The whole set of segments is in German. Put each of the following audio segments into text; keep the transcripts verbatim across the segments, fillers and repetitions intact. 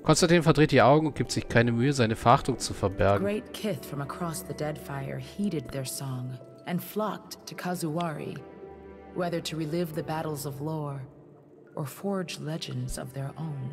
Konstantin verdreht die Augen und gibt sich keine Mühe, seine Verachtung zu verbergen. Great kith from across the Deadfire heeded their song and flocked to Kazuwari, whether to relive the battles of lore or forge legends of their own.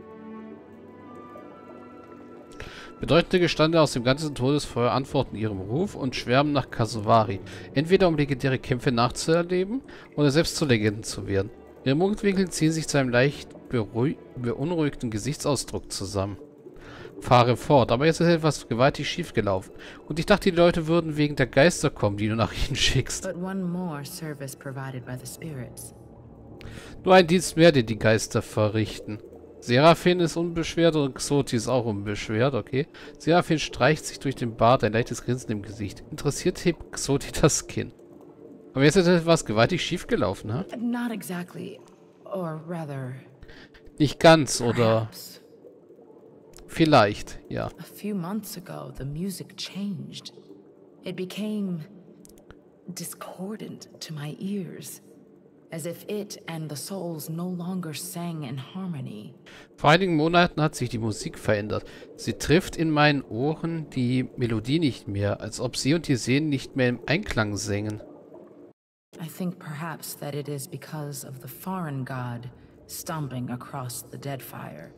Bedeutende Gestande aus dem ganzen Todesfeuer antworten ihrem Ruf und schwärmen nach Kazuwari, entweder um legendäre Kämpfe nachzuerleben oder selbst zu Legenden zu werden. Ihre Mundwinkel ziehen sich zu einem leicht beunruhigten Gesichtsausdruck zusammen. Fahre fort, aber jetzt ist etwas gewaltig schiefgelaufen. Und ich dachte, die Leute würden wegen der Geister kommen, die du nach ihnen schickst. But one more service provided by the spirits. Nur ein Dienst mehr, den die Geister verrichten. Seraphin ist unbeschwert und Xoti ist auch unbeschwert, okay. Seraphin streicht sich durch den Bart, ein leichtes Grinsen im Gesicht. Interessiert hebt Xoti das Kinn. Aber jetzt ist etwas gewaltig schiefgelaufen, ha? Not exactly, or rather... Nicht ganz, oder... Vielleicht, ja. A few months ago, the music changed. It became discordant to my ears. As if it and the souls no longer sang in harmony. Vor einigen Monaten hat sich die Musik verändert. Sie trifft in meinen Ohren die Melodie nicht mehr, als ob sie und die Seelen nicht mehr im Einklang singen. I think perhaps that it is because of the foreign god stomping across the Deadfire.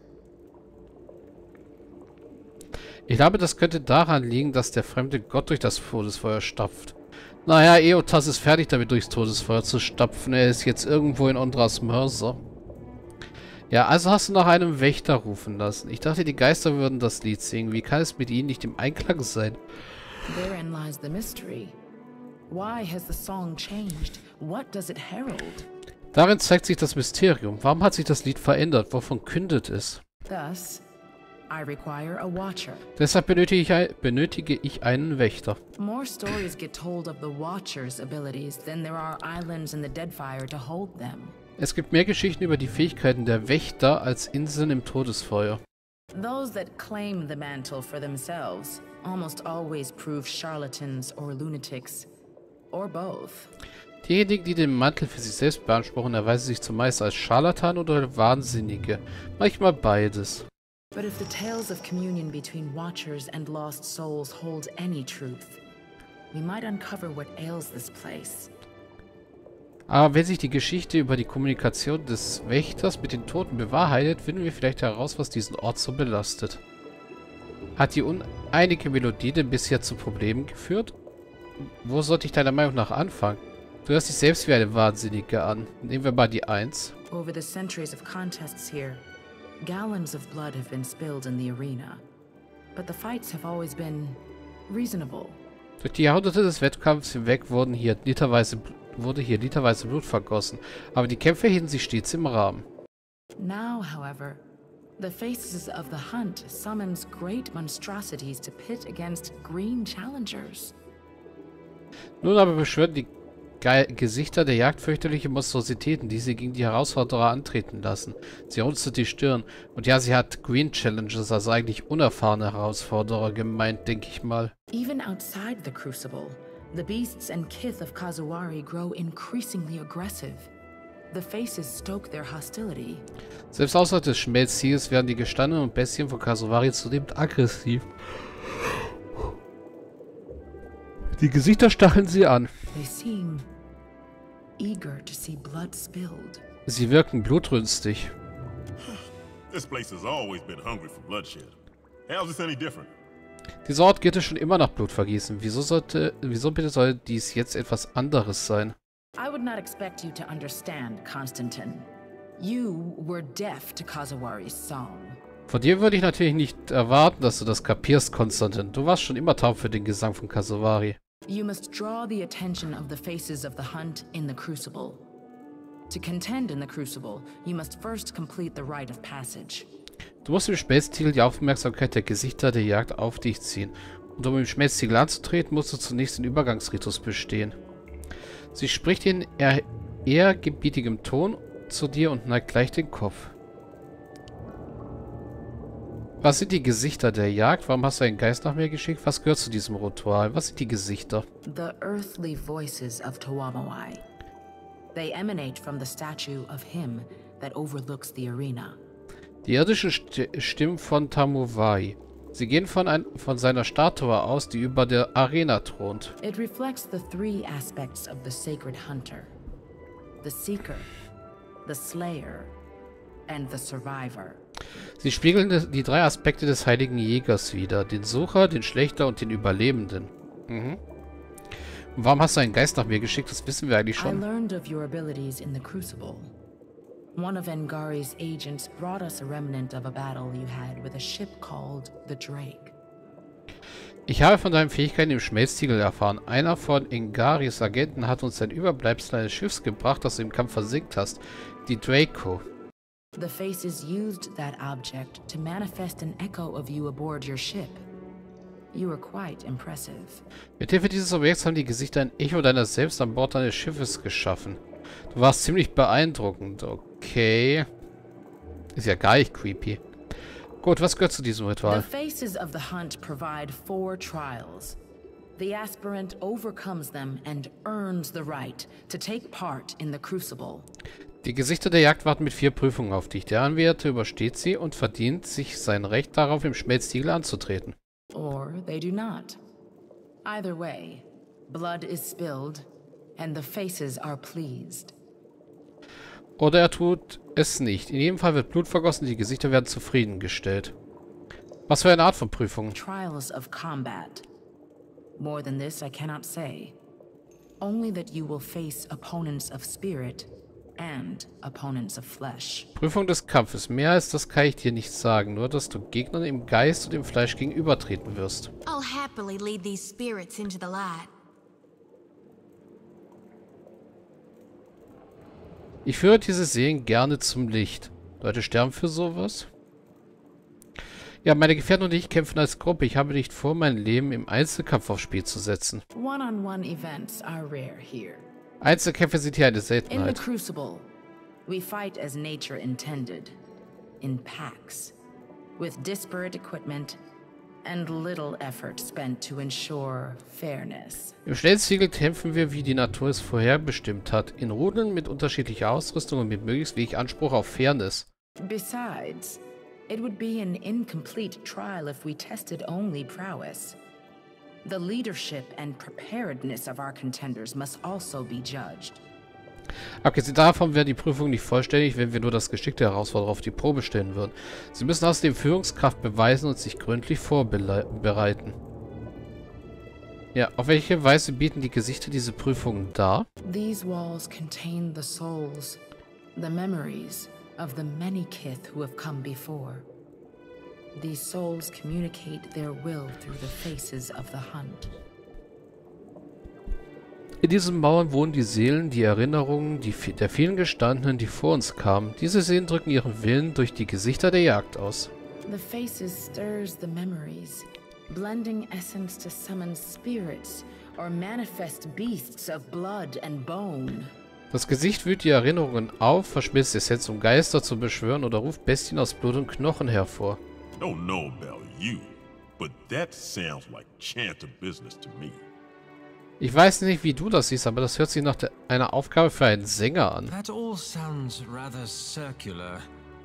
Ich glaube, das könnte daran liegen, dass der fremde Gott durch das Todesfeuer stapft. Naja, Eotas ist fertig damit, durchs Todesfeuer zu stapfen. Er ist jetzt irgendwo in Ondras Mörser. Ja, also hast du nach einem Wächter rufen lassen. Ich dachte, die Geister würden das Lied singen. Wie kann es mit ihnen nicht im Einklang sein? Therein lies the mystery. Why has the song changed? What does it herald? Darin zeigt sich das Mysterium. Warum hat sich das Lied verändert? Wovon kündet es? Thus, I require a watcher. Deshalb benötige ich, ein, benötige ich einen Wächter. More stories get told of the Watcher's abilities than there are islands in the Deadfire to hold them. Es gibt mehr Geschichten über die Fähigkeiten der Wächter als Inseln im Todesfeuer. Those that claim the mantle for themselves almost always prove charlatans or lunatics, or both. Diejenigen, die den Mantel für sich selbst beanspruchen, erweisen sich zumeist als Scharlatan oder Wahnsinnige. Manchmal beides. But if the tales of communion between Watchers and lost souls hold any truth, we might uncover what ails this place. Aber wenn sich die Geschichte über die Kommunikation des Wächters mit den Toten bewahrheitet, finden wir vielleicht heraus, was diesen Ort so belastet. Hat die uneinige Melodie denn bisher zu Problemen geführt? Wo sollte ich deiner Meinung nach anfangen? Du hörst dich selbst wie eine Wahnsinnige an. Nehmen wir mal die Eins. Over the centuries of contests here, gallons of blood have been spilled in the arena. But the fights have always been reasonable. Durch die Jahrhunderte des Wettkampfs hinweg wurden hier literweise, wurde hier literweise Blut vergossen. Aber die Kämpfe hielten sich stets im Rahmen. Now, however, the faces of the hunt summons great monstrosities to pit against green challengers. Nun aber beschwören die Ge Gesichter der Jagd fürchterliche Monstrositäten, die sie gegen die Herausforderer antreten lassen. Sie runzelt die Stirn. Und ja, sie hat Green Challengers, also eigentlich unerfahrene Herausforderer gemeint, denke ich mal. Even outside the Crucible, the beasts and kith of Kazuwari grow increasingly aggressive. The faces stoke their hostility. Selbst außerhalb des Schmelztieres werden die Gestandenen und Bestien von Kazuwari zunehmend aggressiv. Die Gesichter stacheln sie an. They seem eager to see blood spilled. Sie wirken blutrünstig. This place has always been hungry for bloodshed. How's this any different? Dieser Ort gilt es schon immer nach Blutvergießen. Wieso sollte, wieso bitte soll dies jetzt etwas anderes sein? I would not expect you to understand, Constantin. You were deaf to Kazuwari's song. Von dir würde ich natürlich nicht erwarten, dass du das kapierst, Konstantin. Du warst schon immer taub für den Gesang von Kazuwari. You must draw the attention of the faces of the hunt in the Crucible. To contend in the Crucible, you must first complete the rite of passage. Du musst im Schmelztiegel die Aufmerksamkeit der Gesichter der Jagd auf dich ziehen. Und um im Schmelztiegel anzutreten, musst du zunächst den Übergangsritus bestehen. Sie spricht in ehr ehrgebietigem Ton zu dir und neigt gleich den Kopf. Was sind die Gesichter der Jagd? Warum hast du einen Geist nach mir geschickt? Was gehört zu diesem Ritual? Was sind die Gesichter? The earthly voices of Tawamawai. They emanate from the statue of him that overlooks the arena. Die irdischen St Stimmen von Tamuvai. Sie gehen von, ein, von seiner Statue aus, die über der Arena thront. It reflects the three aspects of the sacred hunter. The seeker, the slayer, and the survivor. Sie spiegeln die drei Aspekte des heiligen Jägers wider. Den Sucher, den Schlächter und den Überlebenden. Mhm. Und warum hast du einen Geist nach mir geschickt? Das wissen wir eigentlich I schon. learned of your abilities in the Crucible. One of Engari's agents brought us a remnant of a battle you had with a ship called the Drake. Ich habe von deinen Fähigkeiten im Schmelztiegel erfahren. Einer von Engaris Agenten hat uns ein Überbleibsel eines Schiffs gebracht, das du im Kampf versinkt hast. Die Draco. The Faces used that object to manifest an echo of you aboard your ship. You were quite impressive. Mithilfe dieses Objekts haben die Gesichter ein Echo deiner selbst an Bord deines Schiffes geschaffen. Du warst ziemlich beeindruckend. Okay. Ist ja gar nicht creepy. Gut, was gehört zu diesem Ritual? The Faces of the Hunt provide four trials. The aspirant overcomes them and earns the right to take part in the Crucible. Die Gesichter der Jagd warten mit vier Prüfungen auf dich. Der Anwärter übersteht sie und verdient sich sein Recht darauf, im Schmelztiegel anzutreten. Or they do not. Either way, blood is spilled and the Faces are pleased. Oder er tut es nicht. In jedem Fall wird Blut vergossen, die Gesichter werden zufriedengestellt. Was für eine Art von Prüfungen? Trials of combat. More than this I cannot say. Only that you will face opponents of spirit and opponents of flesh. Prüfung des Kampfes. Mehr als das kann ich dir nicht sagen. Nur, dass du Gegnern im Geist und im Fleisch gegenübertreten wirst. I'll happily lead these spirits into the light. Ich führe diese Seelen gerne zum Licht. Leute sterben für sowas? Ja, meine Gefährten und ich kämpfen als Gruppe. Ich habe nicht vor, mein Leben im Einzelkampf aufs Spiel zu setzen. One-on-one events are rare here. Einzelkämpfe sind hier eine In the Seltenheit. Crucible, we fight as nature intended. In packs. With disparate equipment and little effort spent to ensure fairness. Im Schnellziegel kämpfen wir, wie die Natur es vorherbestimmt hat. In Rudeln mit unterschiedlicher Ausrüstung und mit möglichst wenig Anspruch auf Fairness. Besides, it would be an incomplete trial if we tested only prowess. The leadership and preparedness of our contenders must also be judged. Abgesehen davon wäre die Prüfung nicht vollständig, wenn wir nur das Geschick der Herausforderer auf die Probe stellen würden. Sie müssen außerdem Führungskraft beweisen und sich gründlich vorbereiten. Ja, auf welche Weise bieten die Gesichter diese Prüfungen dar? These walls contain the souls, the memories of the many kith who have come before. These souls communicate their will through the faces of the hunt. In diesen Mauern wohnen die Seelen, die Erinnerungen die, der vielen Gestandenen, die vor uns kamen. Diese Seelen drücken ihren Willen durch die Gesichter der Jagd aus. The faces stirs the memories, blending essence to summon spirits or manifest beasts of blood and bone. Das Gesicht wühlt die Erinnerungen auf, verschmilzt Essenz, um Geister zu beschwören, oder ruft Bestien aus Blut und Knochen hervor. Don't know about you, but that sounds like chanter business to me. Ich weiß nicht, wie du das siehst, aber das hört sich nach der, einer Aufgabe für einen Sänger an. That all sounds rather circular.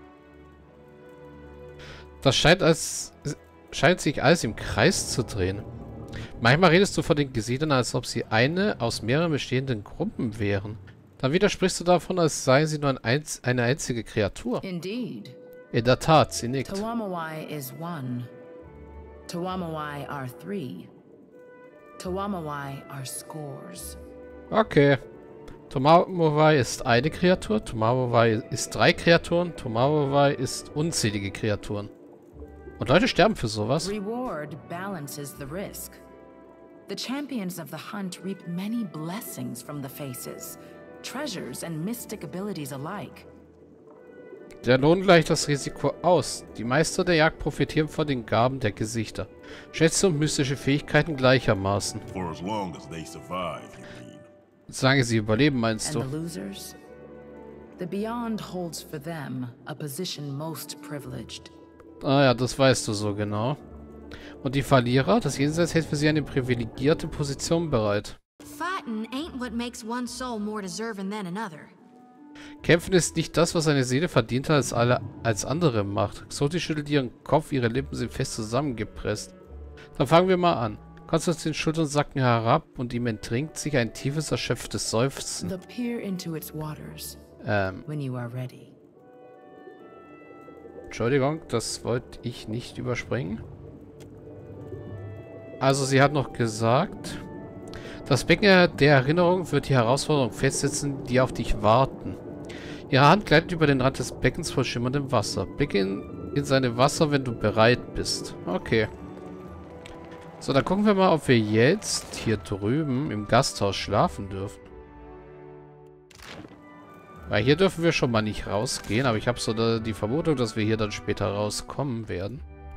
Das scheint, als, scheint sich alles im Kreis zu drehen. Manchmal redest du von den Gesichtern, als ob sie eine aus mehreren bestehenden Gruppen wären. Dann widersprichst du davon, als seien sie nur ein einz eine einzige Kreatur. Indeed. In der Tat, sie nickt. Tawamawai is one. Tawamawai are three. Tawamawai are scores. Okay. Tomawai ist eine Kreatur, Tomawai ist drei Kreaturen, Tomawai ist unzählige Kreaturen. Und Leute sterben für sowas. Reward balances the risk. The champions of the hunt reap many blessings from the faces, treasures and mystic abilities alike. Der Lohn gleicht das Risiko aus. Die Meister der Jagd profitieren von den Gaben der Gesichter. Schätze und mystische Fähigkeiten gleichermaßen. For as long as they survive, you mean. Solange sie überleben, meinst And du? the losers? The Beyond holds for them a position most privileged. Ah ja, das weißt du so genau. Und die Verlierer? Das Jenseits hält für sie eine privilegierte Position bereit. Fighting ain't what makes one soul more deserving than another. Kämpfen ist nicht das, was eine Seele verdient hat, als, alle, als andere macht. Xoti schüttelt ihren Kopf, ihre Lippen sind fest zusammengepresst. Dann fangen wir mal an. Konstantins Schultern sacken herab und ihm entrinkt sich ein tiefes, erschöpftes Seufzen. The peer into its waters Ähm, when you are ready. Entschuldigung, das wollte ich nicht überspringen. Also sie hat noch gesagt, das Becken der Erinnerung wird die Herausforderung festsetzen, die auf dich warten. Ihre Hand gleitet über den Rand des Beckens voll schimmerndem Wasser. Blicke in, in seine Wasser, wenn du bereit bist. Okay. So, dann gucken wir mal, ob wir jetzt hier drüben im Gasthaus schlafen dürfen. Weil hier dürfen wir schon mal nicht rausgehen, aber ich habe so da die Vermutung, dass wir hier dann später rauskommen werden.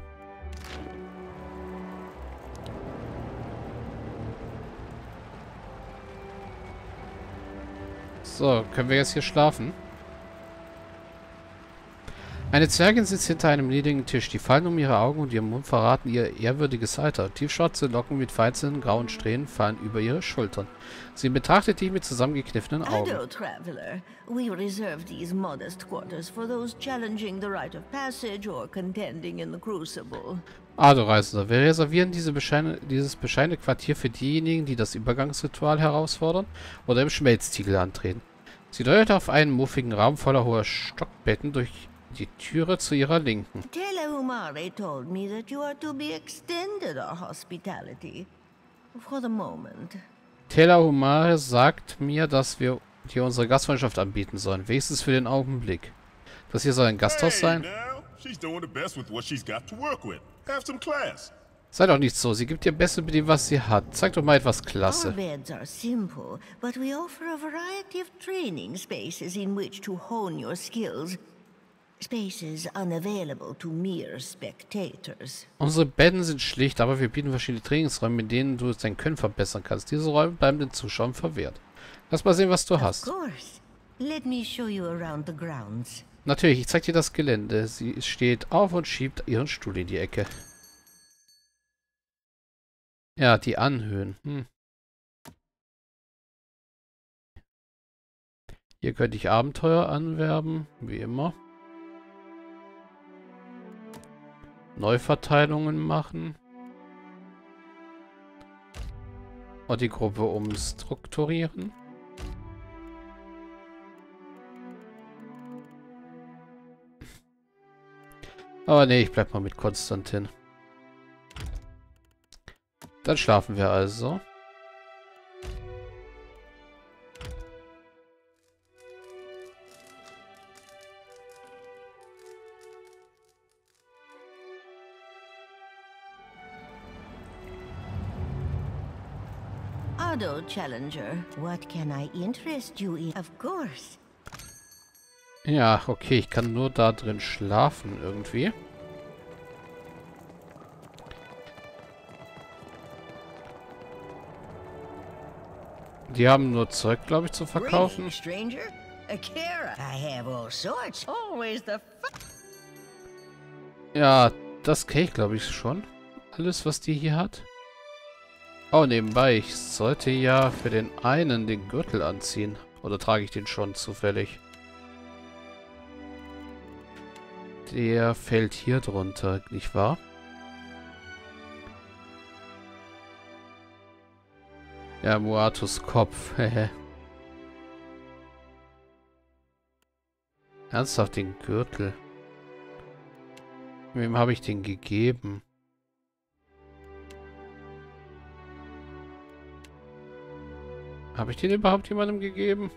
So, können wir jetzt hier schlafen? Eine Zwergin sitzt hinter einem niedrigen Tisch. Die Falten um ihre Augen und ihren Mund verraten ihr ehrwürdiges Alter. Tiefschwarze Locken mit feinsten grauen Strähnen fallen über ihre Schultern. Sie betrachtet dich mit zusammengekniffenen Augen. Hello, traveler. We reserve these modest quarters for those challenging the rite of passage or contending in the crucible. Ah, du Reisender. Wir reservieren diese bescheine, dieses bescheidene Quartier für diejenigen, die das Übergangsritual herausfordern oder im Schmelztiegel antreten. Sie deutet auf einen muffigen Raum voller hoher Stockbetten durch die Türe zu ihrer Linken. Telehumare told me that you are to be extended our hospitality. For the moment. Telehumare sagt mir, dass wir dir unsere Gastfreundschaft anbieten sollen. Wenigstens für den Augenblick. Das hier soll ein Gasthaus sein? Now, she's doing the best with what she's got to work with. Have some class. Sei doch nicht so. Sie gibt ihr Bestes mit dem, was sie hat. Zeig doch mal etwas Our Klasse. beds are simple, but we offer a variety of training spaces in which to hone your skills. Spaces unavailable to mere spectators. Unsere Betten sind schlicht, aber wir bieten verschiedene Trainingsräume, in denen du dein Können verbessern kannst. Diese Räume bleiben den Zuschauern verwehrt. Lass mal sehen, was du hast. Of course. Let me show you around the grounds. Natürlich, ich zeig dir das Gelände. Sie steht auf und schiebt ihren Stuhl in die Ecke. Ja, die Anhöhen. Hm. Hier könnte ich Abenteuer anwerben, wie immer. Neuverteilungen machen. Und die Gruppe umstrukturieren. Aber nee, ich bleib mal mit Konstantin. Dann schlafen wir also. Ado, Challenger, what can I interest you in? Of course. Ja, okay, ich kann nur da drin schlafen irgendwie. Die haben nur Zeug, glaube ich, zu verkaufen. Greetings, stranger. Akira, I have all sorts. Always the Ja, das kenne ich, glaube ich, schon. Alles, was die hier hat. Oh, nebenbei, ich sollte ja für den einen den Gürtel anziehen. Oder trage ich den schon zufällig? Der fällt hier drunter, nicht wahr? Ja, Muatus Kopf. Hehe. Ernsthaft den Gürtel. Wem habe ich den gegeben? Habe ich den überhaupt jemandem gegeben?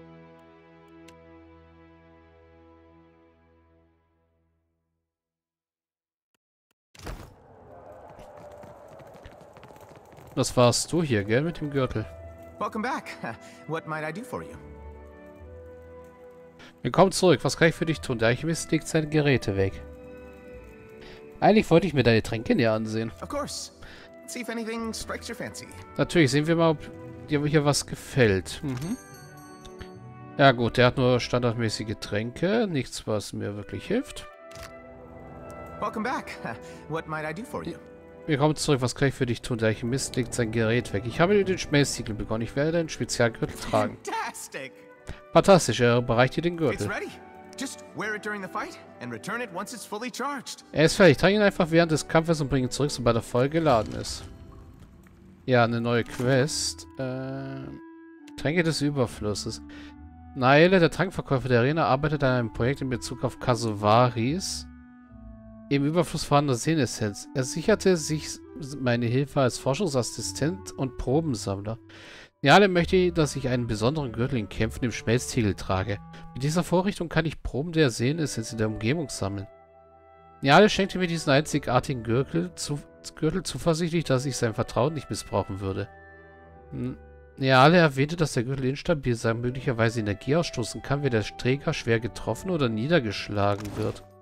Das warst du hier, gell, mit dem Gürtel. Welcome back. What might I do for you? Willkommen zurück. Was kann ich für dich tun? Der Alchemist legt seine Geräte weg. Eigentlich wollte ich mir deine Tränke näher ansehen. Of course. Let's see if anything strikes your fancy. Natürlich, sehen wir mal, ob dir hier was gefällt. Mhm. Ja gut, der hat nur standardmäßige Tränke. Nichts, was mir wirklich hilft. Welcome back. What might I do for you? Willkommen zurück. Was kann ich für dich tun? Der Alchemist legt sein Gerät weg. Ich habe den Schmelztiegel begonnen. Ich werde einen Spezialgürtel tragen. Fantastic. Fantastisch, er überreicht dir den It's Gürtel. ready. Just wear it during the fight and return it once it's fully charged. Er ist fertig. Trage ihn einfach während des Kampfes und bring ihn zurück, sobald er voll geladen ist. Ja, eine neue Quest. Äh, Tränke des Überflusses. Naele, der Trankverkäufer der Arena, arbeitet an einem Projekt in Bezug auf Kasuvaris im Überfluss vorhandener Seenessenz. Er sicherte sich meine Hilfe als Forschungsassistent und Probensammler. Naele möchte, dass ich einen besonderen Gürtel in Kämpfen im Schmelztiegel trage. Mit dieser Vorrichtung kann ich Proben der Seenessenz in der Umgebung sammeln. Naele schenkte mir diesen einzigartigen Gürtel, zu, Gürtel zuversichtlich, dass ich sein Vertrauen nicht missbrauchen würde. Naele erwähnte, dass der Gürtel instabil sei und möglicherweise Energie ausstoßen kann, wenn der Träger schwer getroffen oder niedergeschlagen wird.